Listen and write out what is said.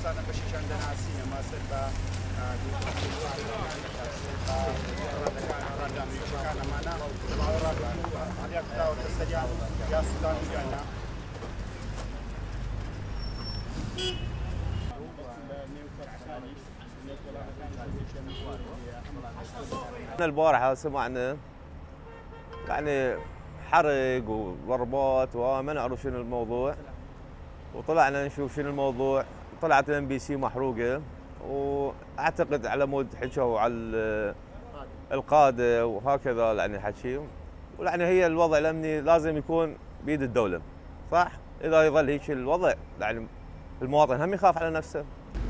سانە بەشیشان دەناسیە ماسەر بە ڕەندامەکانەمانە ڕاکراوەتە سەریان یا سودان و یانە البارحة سمعنا يعني حرق وضربات وما نعرف شنو الموضوع، وطلعنا نشوف شنو الموضوع. طلعت MBC محروقة، واعتقد على مود حكوا على القادة وهكذا يعني حكي. ويعني هي الوضع الامني لازم يكون بيد الدولة، صح؟ اذا يظل هيك الوضع يعني المواطن هم يخاف على نفسه.